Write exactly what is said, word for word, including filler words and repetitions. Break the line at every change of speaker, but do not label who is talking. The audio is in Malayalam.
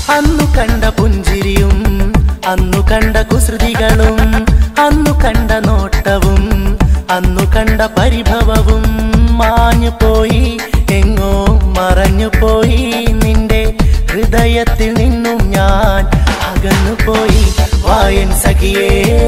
അന്നു കണ്ട പുഞ്ചിരിയും അന്നു കണ്ട കുസൃതികളും അന്നു കണ്ട നോട്ടവും അന്നു കണ്ട പരിഭവവും മാഞ്ഞു പോയി എങ്ങോ മറഞ്ഞു പോയി നിന്റെ ഹൃദയത്തിൽ നിന്നും ഞാൻ അകന്നു പോയി വായൻ സഖിയേ